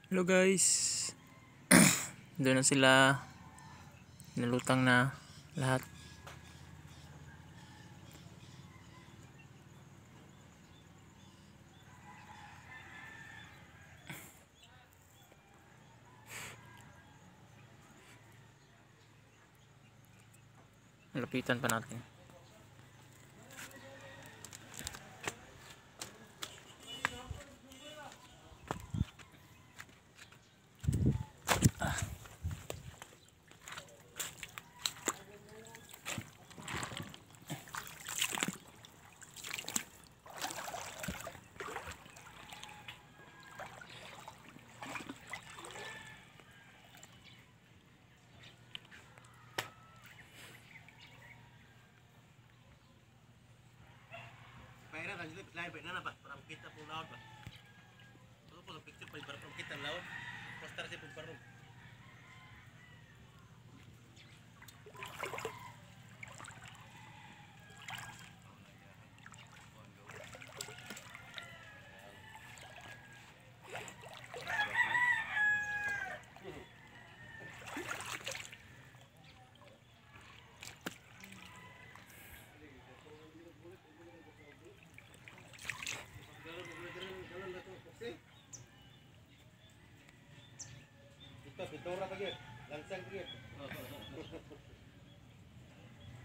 Hello guys. Doon na sila. Nalutang na lahat. Lapitan pa natin. Pahira kan dito lain ba na ba para kita po laut ba. Ano po picture pa para kita laut. Poster si po parong. Ito pitura pa gyud. Lansang gyud.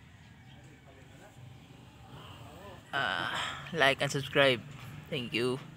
Like and subscribe. Thank you.